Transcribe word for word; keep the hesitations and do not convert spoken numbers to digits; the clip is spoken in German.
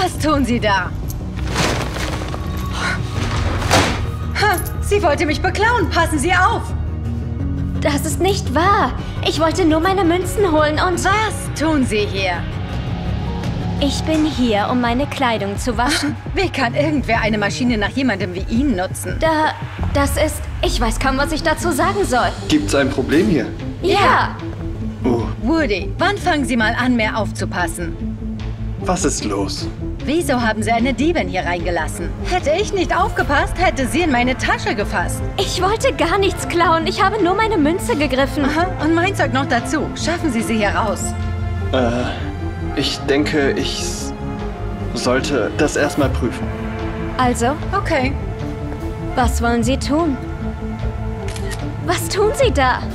Was tun Sie da? Ha, sie wollte mich beklauen. Passen Sie auf. Das ist nicht wahr. Ich wollte nur meine Münzen holen und... Was tun Sie hier? Ich bin hier, um meine Kleidung zu waschen. Wie kann irgendwer eine Maschine nach jemandem wie Ihnen nutzen? Da... das ist... Ich weiß kaum, was ich dazu sagen soll. Gibt's ein Problem hier? Ja. Oh, Woody, wann fangen Sie mal an, mehr aufzupassen? was ist los? Wieso haben Sie eine Diebin hier reingelassen? Hätte ich nicht aufgepasst, hätte sie in meine Tasche gefasst. Ich wollte gar nichts klauen. Ich habe nur meine Münze gegriffen. Aha, und mein Zeug noch dazu. Schaffen Sie sie hier raus. Äh, ich denke, ich s- sollte das erstmal prüfen. Also, Okay. was wollen Sie tun? Was tun Sie da?